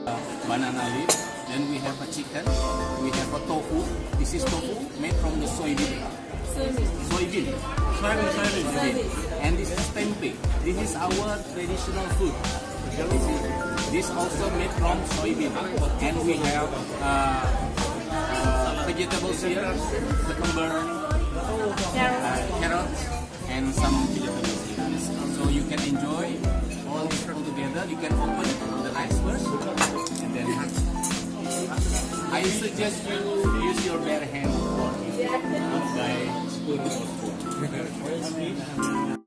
banana leaf. Then we have a chicken. We have a tofu. This is tofu made from the soybean. Soybean. And this is tempeh. This is our traditional food. This also made from soybean. And we have vegetables here, cucumber, carrots, and some vegetables here. So you can enjoy all together. You can open the rice first, and then I suggest you use your bare hand for by spoon or fork.